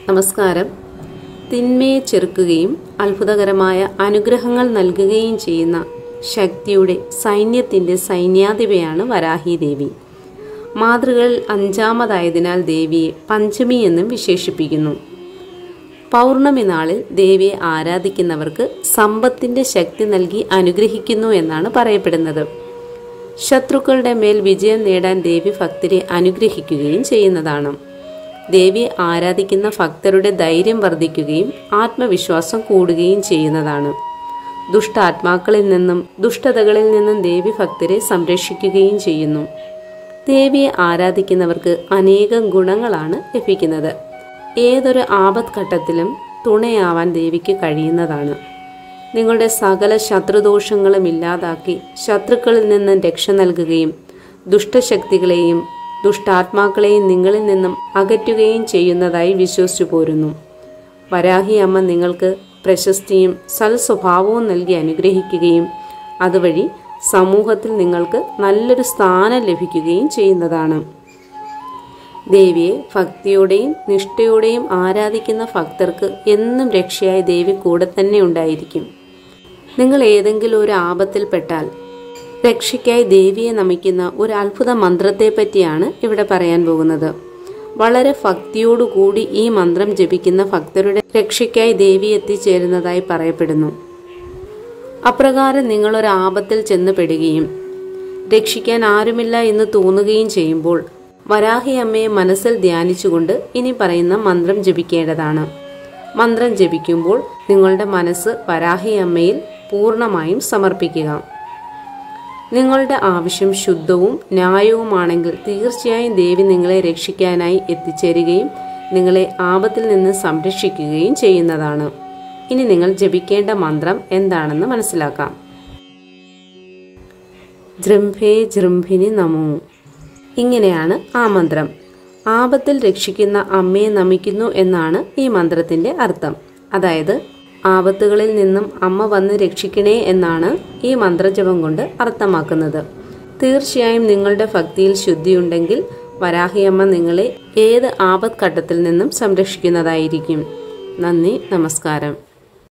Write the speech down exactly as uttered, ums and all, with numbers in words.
നമസ്കാരം. തിന്മയെ ചെറുക്കുകയും അത്ഭുതകരമായ അനുഗ്രഹങ്ങൾ നൽകുകയും ചെയ്യുന്ന ശക്തിയുടെ സൈന്യത്തിന്റെ സൈന്യാധിപയാണ് വരാഹി ദേവി. മാതൃകളിൽ അഞ്ചാമതായതിനാൽ ദേവിയെ പഞ്ചമി എന്നും വിശേഷിപ്പിക്കുന്നു. പൗർണമി നാളിൽ ദേവിയെ ആരാധിക്കുന്നവർക്ക് സമ്പത്തിന്റെ ശക്തി നൽകി അനുഗ്രഹിക്കുന്നു എന്നാണ് പറയപ്പെടുന്നത്. ശത്രുക്കളുടെ മേൽ വിജയം നേടാൻ ദേവി ഭക്തരെ അനുഗ്രഹിക്കുകയും ചെയ്യുന്നതാണ്. ദേവിയെ ആരാധിക്കുന്ന ഭക്തരുടെ ധൈര്യം വർദ്ധിക്കുകയും ആത്മവിശ്വാസം കൂടുകയും ചെയ്യുന്നതാണ്. ദുഷ്ടാത്മാക്കളിൽ നിന്നും ദുഷ്ടതകളിൽ നിന്നും ദേവി ഭക്തരെ സംരക്ഷിക്കുകയും ചെയ്യുന്നു. ദേവിയെ ആരാധിക്കുന്നവർക്ക് അനേകം ഗുണങ്ങളാണ് ലഭിക്കുന്നത്. ഏതൊരു ആപത്ഘട്ടത്തിലും തുണയാവാൻ ദേവിക്ക് കഴിയുന്നതാണ്. നിങ്ങളുടെ സകല ശത്രുദോഷങ്ങളും ഇല്ലാതാക്കി ശത്രുക്കളിൽ നിന്നും രക്ഷ നൽകുകയും ദുഷ്ടശക്തികളെയും ദുഷ്ടാത്മാക്കളെയും നിങ്ങളിൽ നിന്നും അകറ്റുകയും ചെയ്യുന്നതായി വിശ്വസിച്ചു പോരുന്നു. വരാഹി അമ്മ നിങ്ങൾക്ക് പ്രശസ്തിയും സൽസ്വഭാവവും നൽകി അനുഗ്രഹിക്കുകയും അതുവഴി സമൂഹത്തിൽ നിങ്ങൾക്ക് നല്ലൊരു സ്ഥാനം ലഭിക്കുകയും ചെയ്യുന്നതാണ്. ദേവിയെ ഭക്തിയോടെയും നിഷ്ഠയോടെയും ആരാധിക്കുന്ന ഭക്തർക്ക് എന്നും രക്ഷയായി ദേവി കൂടെ തന്നെ ഉണ്ടായിരിക്കും. നിങ്ങൾ ഏതെങ്കിലും ഒരു ആപത്തിൽപ്പെട്ടാൽ രക്ഷയ്ക്കായി ദേവിയെ നമിക്കുന്ന ഒരു അത്ഭുത മന്ത്രത്തെ പറ്റിയാണ് ഇവിടെ പറയാൻ പോകുന്നത്. വളരെ ഭക്തിയോടുകൂടി ഈ മന്ത്രം ജപിക്കുന്ന ഭക്തരുടെ രക്ഷയ്ക്കായി ദേവി എത്തിച്ചേരുന്നതായി പറയപ്പെടുന്നു. അപ്രകാരം നിങ്ങളൊരു ആപത്തിൽ ചെന്ന് പെടുകയും രക്ഷിക്കാൻ ആരുമില്ല എന്ന് തോന്നുകയും ചെയ്യുമ്പോൾ വരാഹി അമ്മയെ മനസ്സിൽ ധ്യാനിച്ചുകൊണ്ട് ഇനി പറയുന്ന മന്ത്രം ജപിക്കേണ്ടതാണ്. മന്ത്രം ജപിക്കുമ്പോൾ നിങ്ങളുടെ മനസ്സ് വരാഹി അമ്മയിൽ പൂർണ്ണമായും സമർപ്പിക്കുക. നിങ്ങളുടെ ആവശ്യം ശുദ്ധവും ന്യായവുമാണെങ്കിൽ തീർച്ചയായും ദേവി നിങ്ങളെ രക്ഷിക്കാനായി എത്തിച്ചേരുകയും നിങ്ങളെ ആപത്തിൽ നിന്ന് സംരക്ഷിക്കുകയും ചെയ്യുന്നതാണ്. ഇനി നിങ്ങൾ ജപിക്കേണ്ട മന്ത്രം എന്താണെന്ന് മനസ്സിലാക്കാം. ജൃംഭേ ജൃംഭിനി നമോ. ഇങ്ങനെയാണ് ആ മന്ത്രം. ആപത്തിൽ രക്ഷിക്കുന്ന അമ്മയെ നമിക്കുന്നു എന്നാണ് ഈ മന്ത്രത്തിന്റെ അർത്ഥം. അതായത് ആപത്തുകളിൽ നിന്നും അമ്മ വന്ന് രക്ഷിക്കണേ എന്നാണ് ഈ മന്ത്രജപം കൊണ്ട് അർത്ഥമാക്കുന്നത്. തീർച്ചയായും നിങ്ങളുടെ ഭക്തിയിൽ ശുദ്ധിയുണ്ടെങ്കിൽ വരാഹിയമ്മ നിങ്ങളെ ഏത് ആപത്ഘട്ടത്തിൽ നിന്നും സംരക്ഷിക്കുന്നതായിരിക്കും. നന്ദി, നമസ്കാരം.